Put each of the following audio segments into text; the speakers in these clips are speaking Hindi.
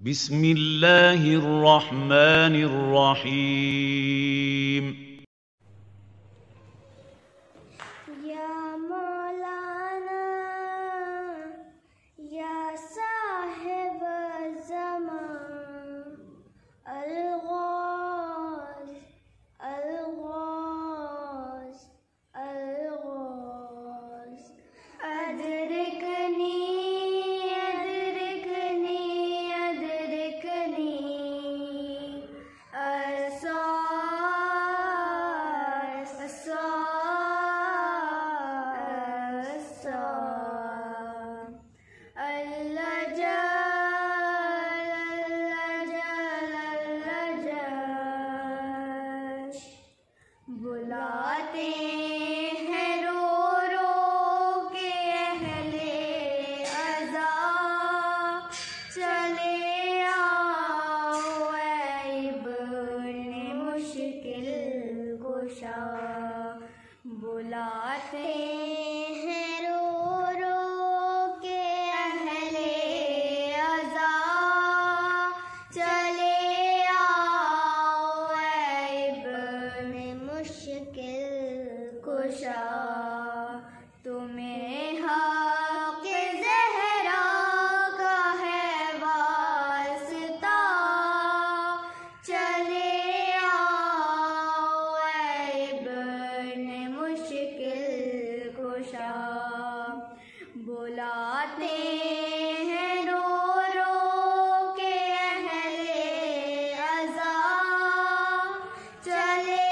बिस्मिल्लाहिर्रहमानिर्रहीम। या मौलाना या साहिब ज़मान अलग़ौस अलग़ौस अलग़ौस अदरिकनी अदरिकनी अदरिकनी अस्सास अस्सास अल्लजल बुलाते हैं रो रो के अहले अज़ा, चले आओ इब्ने मुश्किल कुशा। बुलाते हैं रो रो के अहले अज़ा, चले आओ इब्ने मुश्किल कुशा। तुम्हें हक़ ज़हरा का है वास्ता, चले आओ इब्ने मुश्किल कुशा। बुलाते हैं रो रो के अहले अज़ा, चले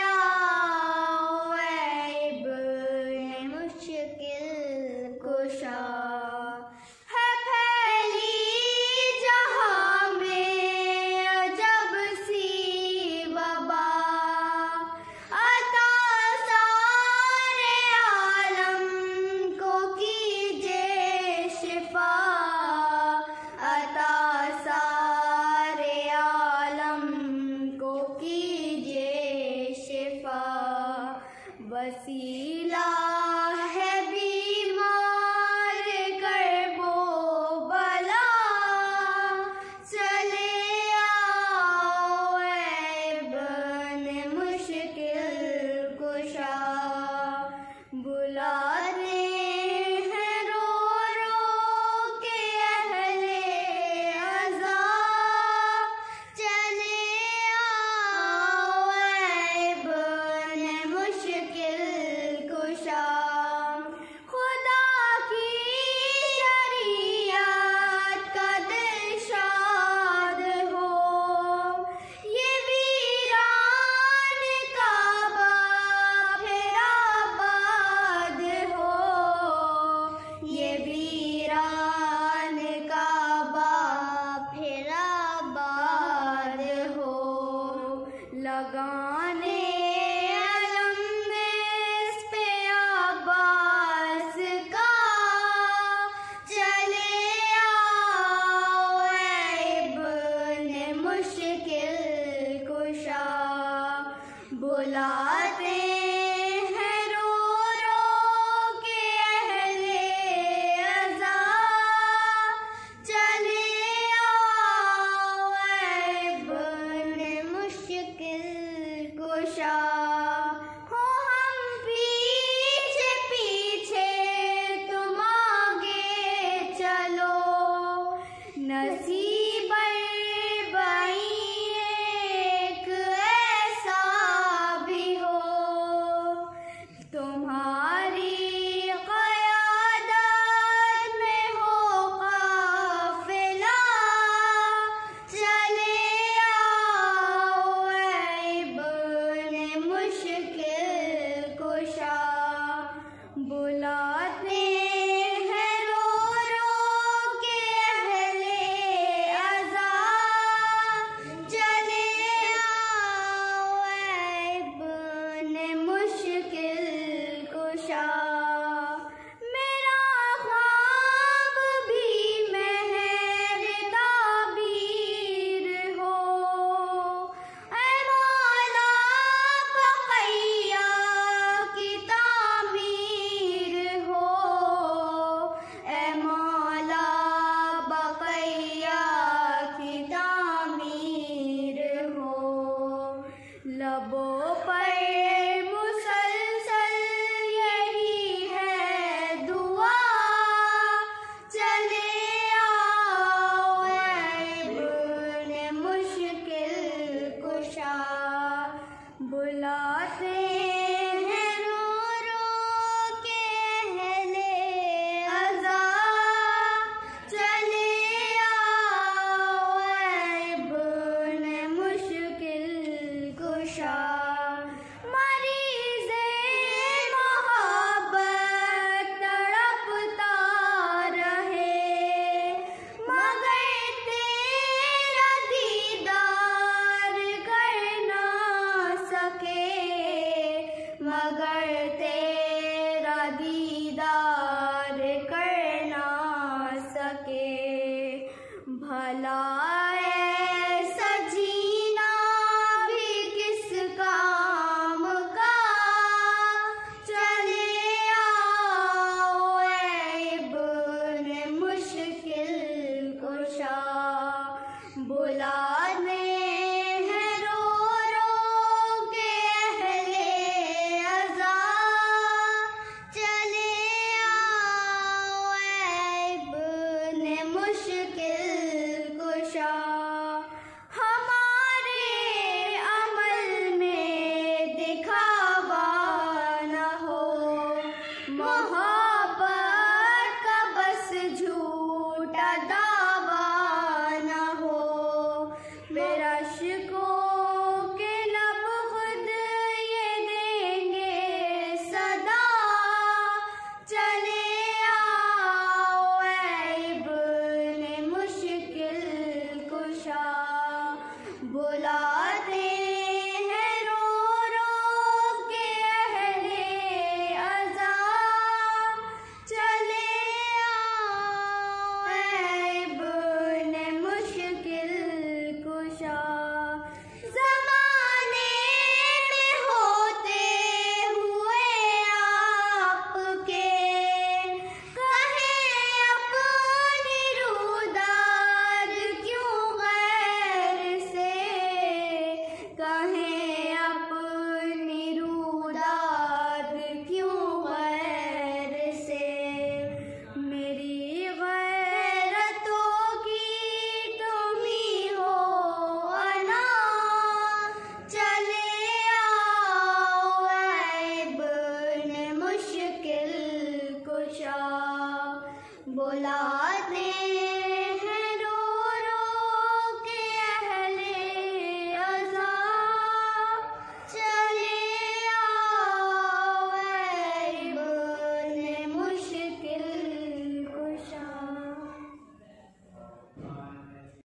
आओ इब्ने मुश्किल कुशा। है फैली जहाँ में अजब सी वबा, अता सारे आलम को कीजिए शिफा, अता सारे आलम को कीजिए शिफा। वसीला है बीमार कर्बो बला, चले आओ इब्ने मुश्किल कुशा। बुलाते हैं रो रो के अहले अज़ा, चले आओ इब्ने मुश्किल कुशा। खुदा की शरीयत का दिलशाद हो, ये वीरान काबा फिर आबाद हो, ये वीरान काबा फिर आबाद हो। लगाने अलम इस पे अब्बास का, चले आओ इब्ने मुश्किल कुशा। बुलाते हैं रो रो के अहले अज़ा, चले आओ इब्ने मुश्किल कुशा। हो हम पीछे पीछे तुम आगे चलो, नसीब बई एक ऐसा भी हो, तुम्हारी क़यादत में हो काफ़िला, चले आओ इब्ने मुश्किल कुशा। बुलाते हैं रो रो के अहले अज़ा, ऐसा जीना भी किस काम का, चले आओ ऐ इब्न मुश्किल कुशा, बुला